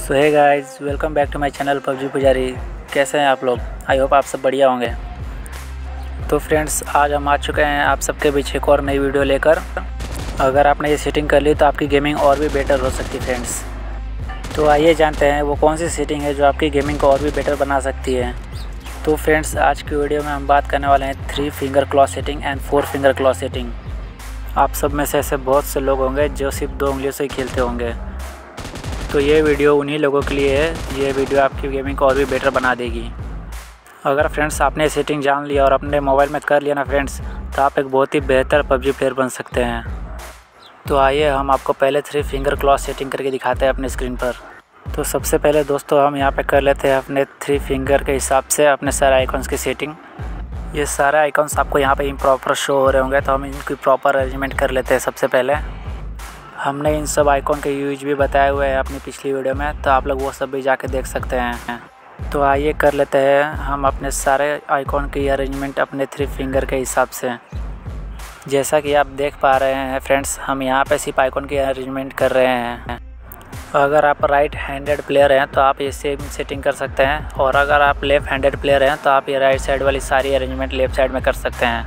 So hey guys, welcome back to my channel PUBG Pujari. कैसे हैं आप लोग? आई होप आप सब बढ़िया होंगे। तो फ्रेंड्स, आज हम आ चुके हैं आप सबके बीच एक और नई वीडियो लेकर। अगर आपने ये सेटिंग कर ली तो आपकी गेमिंग और भी बेटर हो सकती है फ्रेंड्स। तो आइए जानते हैं वो कौन सी सेटिंग है जो आपकी गेमिंग को और भी बेटर बना सकती है। तो फ्रेंड्स, आज की वीडियो में हम बात करने वाले हैं 3 finger claw setting and 4 finger claw setting. आप सब में से ऐसे बहुत से लोग होंगे जो सिर्फ 2 उंगलियों से ही खेलते होंगे। तो ये वीडियो उन्हीं लोगों के लिए है। ये वीडियो आपकी गेमिंग को और भी बेटर बना देगी। अगर फ्रेंड्स आपने सेटिंग जान लिया और अपने मोबाइल में कर लिया ना फ्रेंड्स, तो आप एक बहुत ही बेहतर पबजी प्लेयर बन सकते हैं। तो आइए हम आपको पहले 3 फिंगर क्लॉ सेटिंग करके दिखाते हैं अपने स्क्रीन पर। तो सबसे पहले दोस्तों हम यहाँ पे कर लेते हैं अपने 3 फिंगर के हिसाब से अपने सारे आइकॉन्स की सेटिंग। ये सारे आइकॉन्स आपको यहाँ पे इम्प्रॉपर शो हो रहे होंगे, तो हम इनकी प्रॉपर अरेंजमेंट कर लेते हैं। सबसे पहले हमने इन सब आइकॉन के यूज भी बताए हुए हैं अपनी पिछली वीडियो में, तो आप लोग वो सब भी जाके देख सकते हैं। तो आइए कर लेते हैं हम अपने सारे आइकॉन की अरेंजमेंट अपने 3 फिंगर के हिसाब से। जैसा कि आप देख पा रहे हैं फ्रेंड्स, हम यहाँ पे सिर्फ आइकॉन की अरेंजमेंट कर रहे हैं। अगर आप राइट हैंडेड प्लेयर हैं तो आप ये सेम सेटिंग कर सकते हैं, और अगर आप लेफ़्ट हैंडेड प्लेयर हैं तो आप ये राइट साइड वाली सारी अरेंजमेंट लेफ़्ट साइड में कर सकते हैं।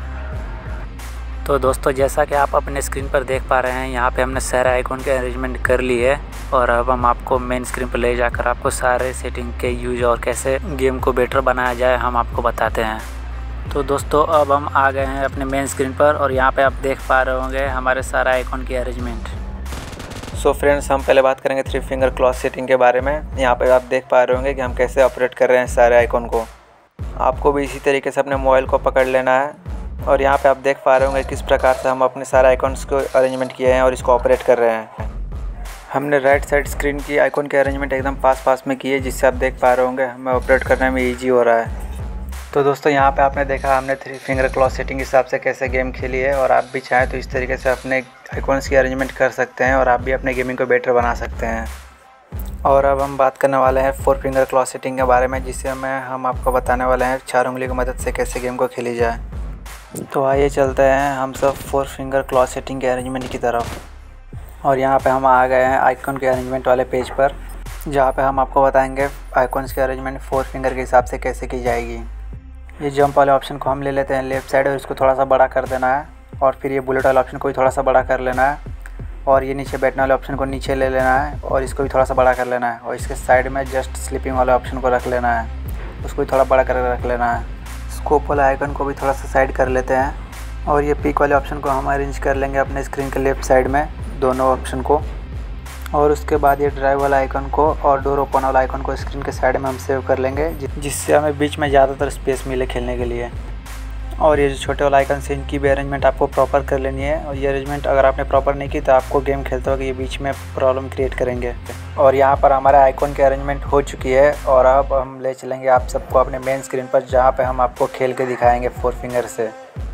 तो दोस्तों, जैसा कि आप अपने स्क्रीन पर देख पा रहे हैं, यहाँ पे हमने सारे आइकॉन के अरेंजमेंट कर ली है, और अब हम आपको मेन स्क्रीन पर ले जाकर आपको सारे सेटिंग के यूज और कैसे गेम को बेटर बनाया जाए हम आपको बताते हैं। तो दोस्तों, अब हम आ गए हैं अपने मेन स्क्रीन पर, और यहाँ पे आप देख पा रहे होंगे हमारे सारे आइकॉन की अरेंजमेंट। सो फ्रेंड्स, हम पहले बात करेंगे 3 फिंगर क्लॉ सेटिंग के बारे में। यहाँ पे आप देख पा रहे होंगे कि हम कैसे ऑपरेट कर रहे हैं सारे आइकॉन को। आपको भी इसी तरीके से अपने मोबाइल को पकड़ लेना है, और यहाँ पे आप देख पा रहे होंगे किस प्रकार से हम अपने सारे आइकॉन्स को अरेंजमेंट किए हैं और इसको ऑपरेट कर रहे हैं। हमने राइट साइड स्क्रीन की आइकॉन के अरेंजमेंट एकदम पास में की है, जिससे आप देख पा रहे होंगे हमें ऑपरेट करने में ईजी हो रहा है। तो दोस्तों, यहाँ पे आपने देखा हमने 3 फिंगर क्लॉ सेटिंग के हिसाब से कैसे गेम खेली है, और आप भी चाहें तो इस तरीके से अपने आइकॉन्स की अरेंजमेंट कर सकते हैं और आप भी अपने गेमिंग को बेटर बना सकते हैं। और अब हम बात करने वाले हैं 4 फिंगर क्लॉ सेटिंग के बारे में, जिससे हम आपको बताने वाले हैं 4 उंगली की मदद से कैसे गेम को खेली जाए। तो आइए चलते हैं हम सब 4 फिंगर क्लॉ सेटिंग के अरेंजमेंट की तरफ। और यहाँ पे हम आ गए हैं आइकॉन के अरेंजमेंट वाले पेज पर, जहाँ पे हम आपको बताएंगे आइकॉन्स के अरेंजमेंट 4 फिंगर के हिसाब से कैसे की जाएगी। ये जंप वाले ऑप्शन को हम ले लेते हैं लेफ़्ट साइड, और इसको थोड़ा सा बड़ा कर देना है, और फिर ये बुलेट वाले ऑप्शन को भी थोड़ा सा बड़ा कर लेना है, और ये नीचे बैठने वाले ऑप्शन को नीचे ले लेना है और इसको भी थोड़ा सा बड़ा कर लेना है, और इसके साइड में जस्ट स्लीपिंग वाले ऑप्शन को रख लेना है, उसको भी थोड़ा बड़ा करके रख लेना है। स्कोप वाले आइकन को भी थोड़ा सा साइड कर लेते हैं, और ये पिक वाले ऑप्शन को हम अरेंज कर लेंगे अपने स्क्रीन के लेफ़्ट साइड में दोनों ऑप्शन को। और उसके बाद ये ड्राइव वाला आइकन को और डोर ओपन वाला आइकन को स्क्रीन के साइड में हम सेव कर लेंगे, जिससे हमें बीच में ज़्यादातर स्पेस मिले खेलने के लिए। और ये जो छोटे वाला आइकन से इनकी भी अरेंजमेंट आपको प्रॉपर कर लेनी है, और ये अरेंजमेंट अगर आपने प्रॉपर नहीं की तो आपको गेम खेलते वक्त ये बीच में प्रॉब्लम क्रिएट करेंगे। और यहाँ पर हमारा आइकॉन की अरेंजमेंट हो चुकी है, और अब हम ले चलेंगे आप सबको अपने मेन स्क्रीन पर, जहाँ पे हम आपको खेल के दिखाएंगे 4 फिंगर से।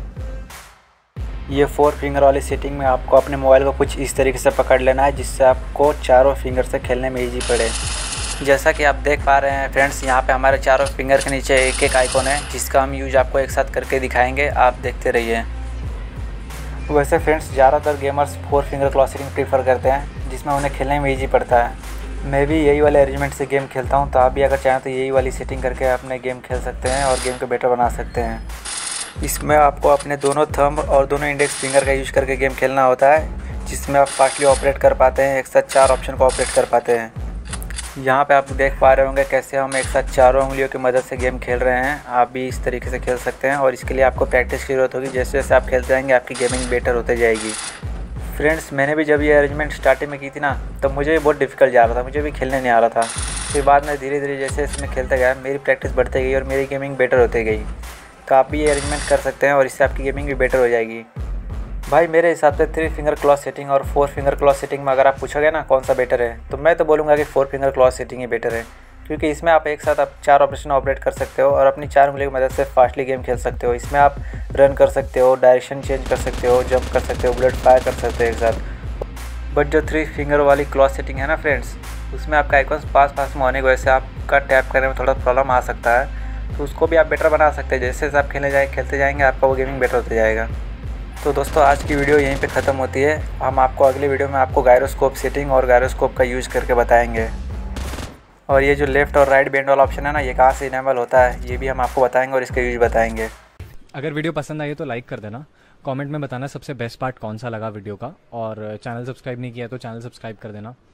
ये 4 फिंगर वाली सेटिंग में आपको अपने मोबाइल को कुछ इस तरीके से पकड़ लेना है, जिससे आपको चारों फिंगर से खेलने में ईजी पड़े। जैसा कि आप देख पा रहे हैं फ्रेंड्स, यहाँ पे हमारे चारों फिंगर के नीचे एक आइकॉन है, जिसका हम यूज आपको एक साथ करके दिखाएंगे। आप देखते रहिए। वैसे फ्रेंड्स, ज़्यादातर gamers 4 finger claw setting prefer करते हैं, जिसमें उन्हें खेलने में ईजी पड़ता है। मैं भी यही वाले अरेंजमेंट से गेम खेलता हूँ, तो आप भी अगर चाहें तो यही वाली सेटिंग करके अपने गेम खेल सकते हैं और गेम को बेटर बना सकते हैं। इसमें आपको अपने दोनों थंब और दोनों इंडेक्स फिंगर का यूज करके गेम खेलना होता है, जिसमें आप फास्टली ऑपरेट कर पाते हैं, एक साथ 4 ऑप्शन को ऑपरेट कर पाते हैं। यहाँ पे आप देख पा रहे होंगे कैसे हम एक साथ चारों उंगलियों की मदद से गेम खेल रहे हैं। आप भी इस तरीके से खेल सकते हैं, और इसके लिए आपको प्रैक्टिस की ज़रूरत होगी। जैसे जैसे आप खेलते जाएंगे आपकी गेमिंग बेटर होते जाएगी। फ्रेंड्स, मैंने भी जब ये अरेंजमेंट स्टार्टिंग में की थी ना, तब मुझे बहुत डिफ़िकल्ट जा रहा था, मुझे भी खेलने नहीं आ रहा था। फिर बाद में धीरे धीरे जैसे जैसे मैं खेलता गया, मेरी प्रैक्टिस बढ़ती गई और मेरी गेमिंग बेटर होती गई। तो आप भी ये अरेंजमेंट कर सकते हैं, और इससे आपकी गेमिंग भी बेटर हो जाएगी। भाई, मेरे हिसाब से 3 फिंगर क्लॉ सेटिंग और 4 फिंगर क्लॉ सेटिंग में अगर आप पूछोगे ना कौन सा बेटर है, तो मैं तो बोलूँगा कि 4 फिंगर क्लॉ सेटिंग ही बेटर है, क्योंकि इसमें आप एक साथ 4 ऑपरेशन ऑपरेट कर सकते हो और अपनी 4 उंगली की मदद से फास्टली गेम खेल सकते हो। इसमें आप रन कर सकते हो, डायरेक्शन चेंज कर सकते हो, जंप कर सकते हो, बुलेट फायर कर सकते हो एक साथ। बट जो 3 फिंगर वाली क्लॉ सेटिंग है ना फ्रेंड्स, उसमें आपका आइकॉन्स पास में होने की वजह से आपका टैप करने में थोड़ा प्रॉब्लम आ सकता है, तो उसको भी आप बेटर बना सकते हैं। जैसे जैसे आप खेलते जाएंगे आपका वो गेमिंग बेटर होता जाएगा। तो दोस्तों, आज की वीडियो यहीं पे ख़त्म होती है। हम आपको अगली वीडियो में आपको गायरोस्कोप सेटिंग और गायरोस्कोप का यूज़ करके बताएंगे। और ये जो लेफ़्ट और राइट बैंड वाला ऑप्शन है ना, ये कहाँ से इनेबल होता है ये भी हम आपको बताएंगे और इसके यूज बताएंगे। अगर वीडियो पसंद आई तो लाइक कर देना, कमेंट में बताना सबसे बेस्ट पार्ट कौन सा लगा वीडियो का, और चैनल सब्सक्राइब नहीं किया तो चैनल सब्सक्राइब कर देना।